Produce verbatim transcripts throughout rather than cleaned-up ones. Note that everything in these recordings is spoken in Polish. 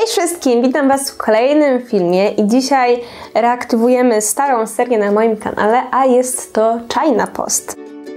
Cześć wszystkim, witam Was w kolejnym filmie i dzisiaj reaktywujemy starą serię na moim kanale, a jest to China Post.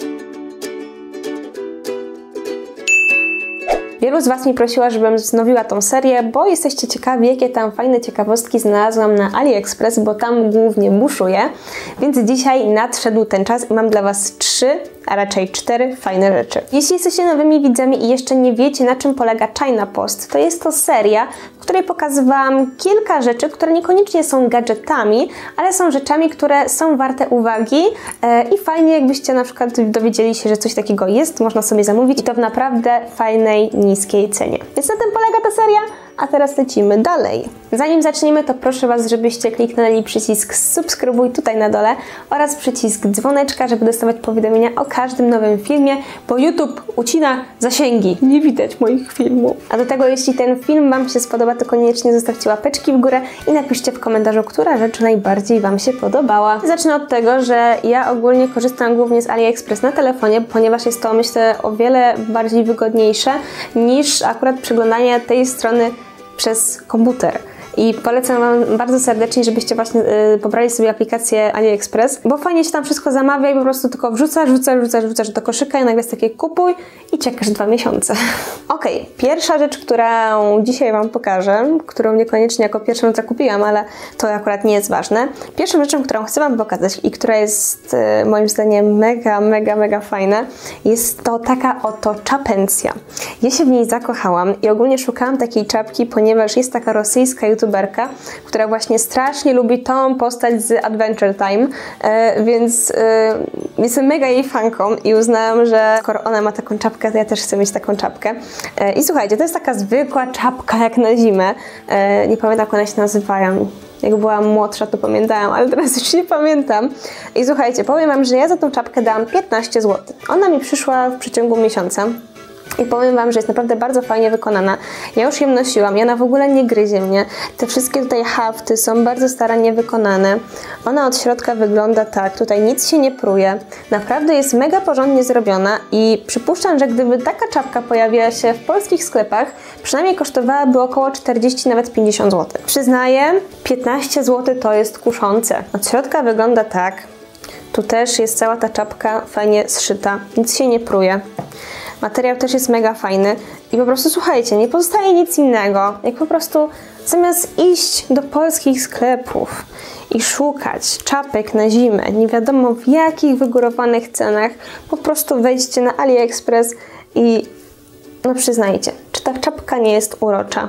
Wielu z Was mi prosiła, żebym wznowiła tą serię, bo jesteście ciekawi, jakie tam fajne ciekawostki znalazłam na AliExpress, bo tam głównie buszuję. Więc dzisiaj nadszedł ten czas i mam dla Was trzy, a raczej cztery fajne rzeczy. Jeśli jesteście nowymi widzami i jeszcze nie wiecie, na czym polega China Post, to jest to seria, w której pokazywałam kilka rzeczy, które niekoniecznie są gadżetami, ale są rzeczami, które są warte uwagi e, i fajnie, jakbyście na przykład dowiedzieli się, że coś takiego jest, można sobie zamówić i to w naprawdę fajnej, niskiej cenie. Więc na tym polega ta seria, a teraz lecimy dalej. Zanim zaczniemy, to proszę Was, żebyście kliknęli przycisk subskrybuj tutaj na dole oraz przycisk dzwoneczka, żeby dostawać powiadomienia o każdym nowym filmie, bo YouTube ucina zasięgi. Nie widać moich filmów. A do tego, jeśli ten film Wam się spodoba, to koniecznie zostawcie łapeczki w górę i napiszcie w komentarzu, która rzecz najbardziej Wam się podobała. Zacznę od tego, że ja ogólnie korzystam głównie z AliExpress na telefonie, ponieważ jest to, myślę, o wiele bardziej wygodniejsze niż akurat przeglądanie tej strony przez komputer. I polecam Wam bardzo serdecznie, żebyście właśnie yy, pobrali sobie aplikację AliExpress, bo fajnie się tam wszystko zamawia i po prostu tylko wrzucasz, wrzucasz, wrzucasz, wrzucasz do koszyka i nagle jest takie kupuj i czekasz dwa miesiące. Ok, pierwsza rzecz, którą dzisiaj Wam pokażę, którą niekoniecznie jako pierwszą zakupiłam, ale to akurat nie jest ważne. Pierwszą rzeczą, którą chcę Wam pokazać i która jest yy, moim zdaniem mega, mega, mega fajna, jest to taka oto czapencja. Ja się w niej zakochałam i ogólnie szukałam takiej czapki, ponieważ jest taka rosyjska youtuberka, która właśnie strasznie lubi tą postać z Adventure Time, e, więc e, jestem mega jej fanką i uznałam, że skoro ona ma taką czapkę, to ja też chcę mieć taką czapkę. E, I słuchajcie, to jest taka zwykła czapka jak na zimę. E, nie pamiętam, jak one się nazywają. Jak byłam młodsza, to pamiętałam, ale teraz już nie pamiętam. I słuchajcie, powiem Wam, że ja za tą czapkę dałam piętnaście złotych. Ona mi przyszła w przeciągu miesiąca. I powiem Wam, że jest naprawdę bardzo fajnie wykonana. Ja już ją nosiłam i ona w ogóle nie gryzie mnie. Te wszystkie tutaj hafty są bardzo starannie wykonane. Ona od środka wygląda tak, tutaj nic się nie pruje. Naprawdę jest mega porządnie zrobiona i przypuszczam, że gdyby taka czapka pojawiła się w polskich sklepach, przynajmniej kosztowałaby około czterdzieści, nawet pięćdziesiąt złotych. Przyznaję, piętnaście złotych to jest kuszące. Od środka wygląda tak. Tu też jest cała ta czapka fajnie zszyta. Nic się nie pruje. Materiał też jest mega fajny i po prostu słuchajcie, nie pozostaje nic innego, jak po prostu zamiast iść do polskich sklepów i szukać czapek na zimę, nie wiadomo w jakich wygórowanych cenach, po prostu wejdźcie na AliExpress i no przyznajcie, czy ta czapka nie jest urocza?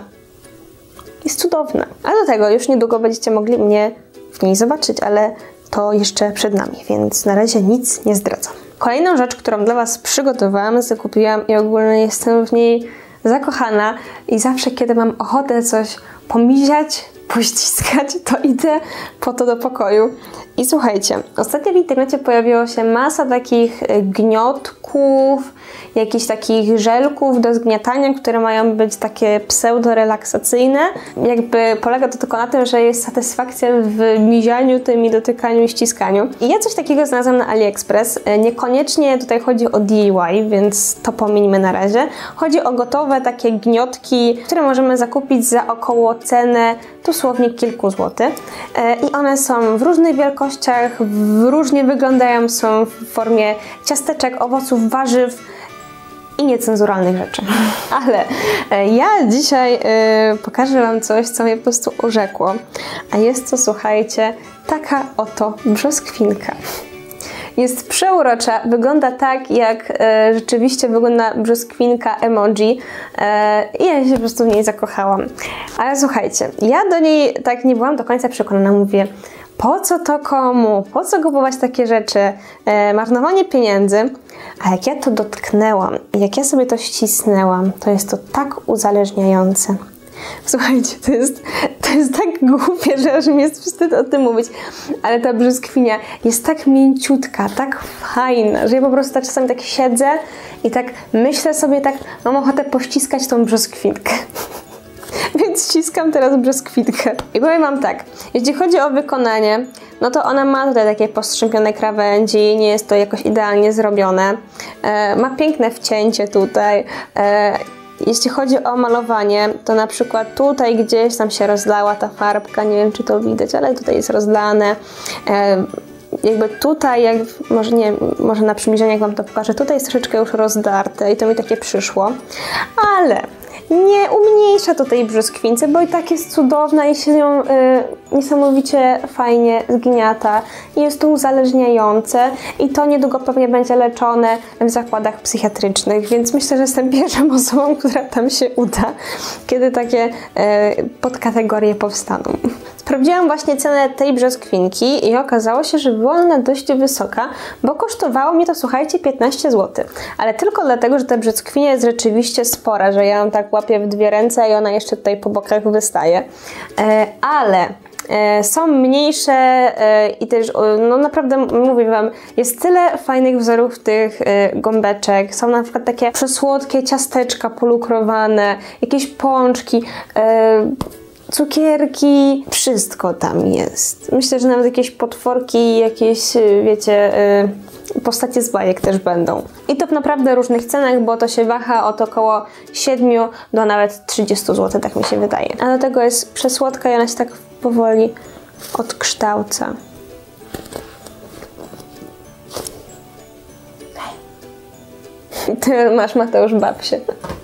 Jest cudowna. A do tego już niedługo będziecie mogli mnie w niej zobaczyć, ale to jeszcze przed nami, więc na razie nic nie zdradzam. Kolejną rzecz, którą dla Was przygotowałam, zakupiłam i ogólnie jestem w niej zakochana i zawsze, kiedy mam ochotę coś pomiziać, pościskać, to idę po to do pokoju. I słuchajcie, ostatnio w internecie pojawiło się masa takich gniotków, jakichś takich żelków do zgniatania, które mają być takie pseudo-relaksacyjne. Jakby polega to tylko na tym, że jest satysfakcja w mizianiu tym i dotykaniu i ściskaniu. I ja coś takiego znalazłam na AliExpress. Niekoniecznie tutaj chodzi o D I Y, więc to pomińmy na razie. Chodzi o gotowe takie gniotki, które możemy zakupić za około cenę dosłownie kilku złotych. I one są w różnych wielkościach, różnie wyglądają, są w formie ciasteczek, owoców, warzyw i niecenzuralnych rzeczy. Ale ja dzisiaj y, pokażę Wam coś, co mnie po prostu urzekło. A jest to, słuchajcie, taka oto brzoskwinka. Jest przeurocza, wygląda tak, jak e, rzeczywiście wygląda brzoskwinka emoji e, i ja się po prostu w niej zakochałam. Ale słuchajcie, ja do niej tak nie byłam do końca przekonana, mówię, po co to komu? Po co kupować takie rzeczy? E, marnowanie pieniędzy. A jak ja to dotknęłam, jak ja sobie to ścisnęłam, to jest to tak uzależniające. Słuchajcie, to jest, to jest tak głupie, że aż mi jest wstyd o tym mówić, ale ta brzoskwinia jest tak mięciutka, tak fajna, że ja po prostu tak czasami tak siedzę i tak myślę sobie tak, mam ochotę pościskać tą brzoskwinkę. Więc ściskam teraz brzoskwinkę. I powiem Wam tak, jeśli chodzi o wykonanie, no to ona ma tutaj takie postrzępione krawędzi, nie jest to jakoś idealnie zrobione. E, ma piękne wcięcie tutaj. E, jeśli chodzi o malowanie, to na przykład tutaj gdzieś tam się rozlała ta farbka, nie wiem czy to widać, ale tutaj jest rozlane. E, jakby tutaj, jak, może nie może na przybliżeniu jak wam to pokażę, tutaj jest troszeczkę już rozdarte i to mi takie przyszło, ale nie umniejsza to tej brzoskwince, bo i tak jest cudowna i się ją y, niesamowicie fajnie zgniata i jest to uzależniające i to niedługo pewnie będzie leczone w zakładach psychiatrycznych, więc myślę, że jestem pierwszą osobą, która tam się uda, kiedy takie y, podkategorie powstaną. Sprawdziłam właśnie cenę tej brzoskwinki i okazało się, że była ona dość wysoka, bo kosztowało mnie to, słuchajcie, piętnaście złotych. Ale tylko dlatego, że ta brzoskwinia jest rzeczywiście spora, że ja ją tak łapię w dwie ręce i ona jeszcze tutaj po bokach wystaje. E, ale e, są mniejsze e, i też, no naprawdę mówię wam, jest tyle fajnych wzorów tych e, gąbeczek. Są na przykład takie przesłodkie ciasteczka polukrowane, jakieś pączki, e, cukierki, wszystko tam jest. Myślę, że nawet jakieś potworki, jakieś, wiecie, postacie z bajek też będą. I to w naprawdę różnych cenach, bo to się waha od około siedmiu do nawet trzydziestu złotych, tak mi się wydaje. A do tego jest przesłodka i ona się tak powoli odkształca. Ty masz, Mateusz, babsie.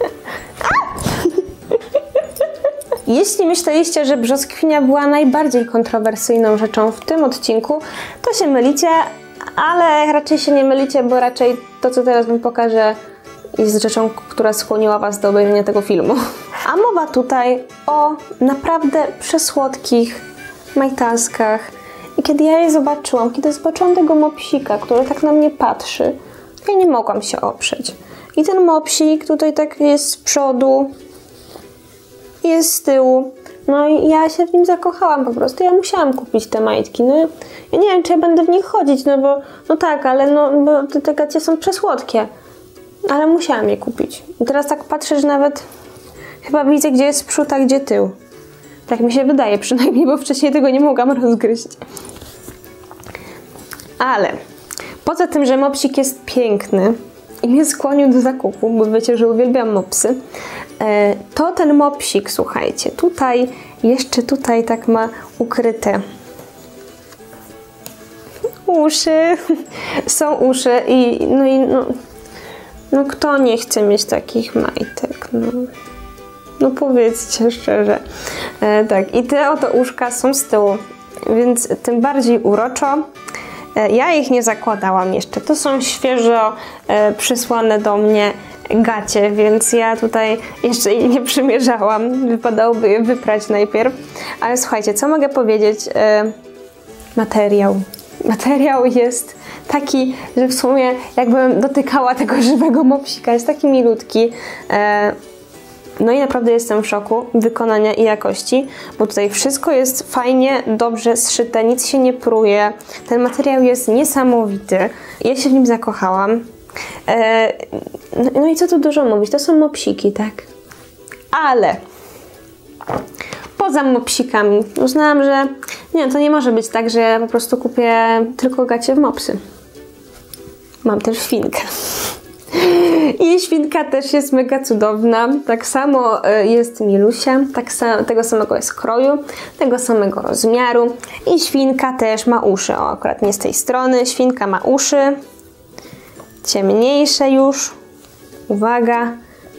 Jeśli myśleliście, że brzoskwinia była najbardziej kontrowersyjną rzeczą w tym odcinku, to się mylicie, ale raczej się nie mylicie, bo raczej to, co teraz wam pokażę, jest rzeczą, która skłoniła was do obejrzenia tego filmu. A mowa tutaj o naprawdę przesłodkich majtaskach. I kiedy ja je zobaczyłam, kiedy zobaczyłam tego mopsika, który tak na mnie patrzy, to ja nie mogłam się oprzeć. I ten mopsik tutaj tak jest z przodu, jest z tyłu. No i ja się w nim zakochałam po prostu. Ja musiałam kupić te majtki. No, ja nie wiem, czy ja będę w nich chodzić, no bo no tak, ale no, bo te, te gacie są przesłodkie. Ale musiałam je kupić. I teraz tak patrzę, że nawet chyba widzę, gdzie jest przód, a gdzie tył. Tak mi się wydaje przynajmniej, bo wcześniej tego nie mogłam rozgryźć. Ale poza tym, że mopsik jest piękny i mnie skłonił do zakupu, bo wiecie, że uwielbiam mopsy, to ten mopsik, słuchajcie, tutaj, jeszcze tutaj tak ma ukryte uszy, są uszy i no i no, no kto nie chce mieć takich majtek, no, no powiedzcie szczerze. E, tak, i te oto uszka są z tyłu, więc tym bardziej uroczo. E, ja ich nie zakładałam jeszcze, to są świeżo e, przysłane do mnie gacie, więc ja tutaj jeszcze jej nie przymierzałam. Wypadałoby je wyprać najpierw. Ale słuchajcie, co mogę powiedzieć? E, materiał. Materiał jest taki, że w sumie jakbym dotykała tego żywego mopsika. Jest taki milutki. E, no i naprawdę jestem w szoku wykonania i jakości, bo tutaj wszystko jest fajnie, dobrze zszyte, nic się nie pruje. Ten materiał jest niesamowity. Ja się w nim zakochałam. E, no, no i co tu dużo mówić, to są mopsiki, tak? Ale poza mopsikami uznałam, że nie, to nie może być tak, że ja po prostu kupię tylko gacie w mopsy. Mam też świnkę. I świnka też jest mega cudowna. Tak samo jest Milusia, tak sam, tego samego jest kroju, tego samego rozmiaru. I świnka też ma uszy. O, akurat nie z tej strony. Świnka ma uszy. Ciemniejsze już. Uwaga.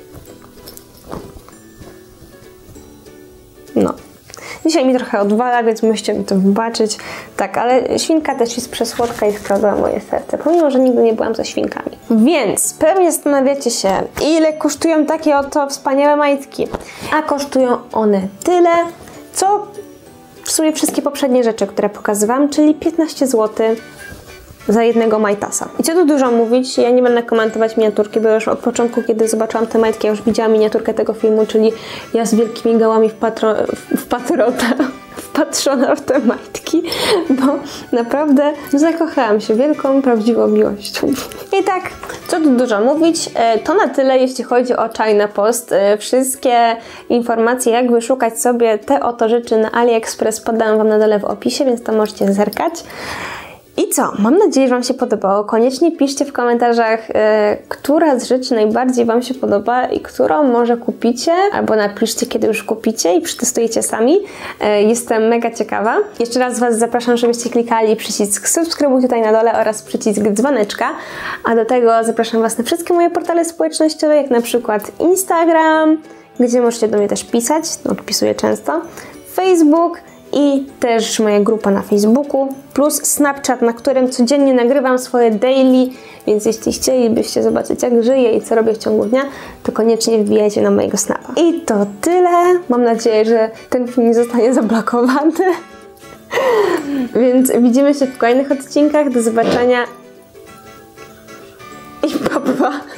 No. Dzisiaj mi trochę odwala, więc musicie mi to wybaczyć. Tak, ale świnka też jest przesłodka i skradła moje serce, pomimo że nigdy nie byłam za świnkami. Więc pewnie zastanawiacie się, ile kosztują takie oto wspaniałe majtki. A kosztują one tyle, co w sumie wszystkie poprzednie rzeczy, które pokazywałam, czyli piętnaście złotych za jednego majtasa. I co tu dużo mówić, ja nie będę komentować miniaturki, bo już od początku, kiedy zobaczyłam te majtki, ja już widziałam miniaturkę tego filmu, czyli ja z wielkimi gałami wpatro, wpatrota, wpatrzona w te majtki, bo naprawdę zakochałam się wielką, prawdziwą miłością. I tak, co tu dużo mówić, to na tyle, jeśli chodzi o China Post. Wszystkie informacje, jak wyszukać sobie te oto rzeczy na AliExpress, podam wam na dole w opisie, więc tam możecie zerkać. I co? Mam nadzieję, że Wam się podobało. Koniecznie piszcie w komentarzach, e, która z rzeczy najbardziej Wam się podoba i którą może kupicie, albo napiszcie, kiedy już kupicie i przetestujecie sami. E, jestem mega ciekawa. Jeszcze raz Was zapraszam, żebyście klikali przycisk subskrybuj tutaj na dole oraz przycisk dzwoneczka, a do tego zapraszam Was na wszystkie moje portale społecznościowe, jak na przykład Instagram, gdzie możecie do mnie też pisać, odpisuję często, Facebook, i też moja grupa na Facebooku, plus Snapchat, na którym codziennie nagrywam swoje daily, więc jeśli chcielibyście zobaczyć, jak żyję i co robię w ciągu dnia, to koniecznie wbijajcie na mojego Snapa. I to tyle. Mam nadzieję, że ten film nie zostanie zablokowany. Więc widzimy się w kolejnych odcinkach. Do zobaczenia i pa pa!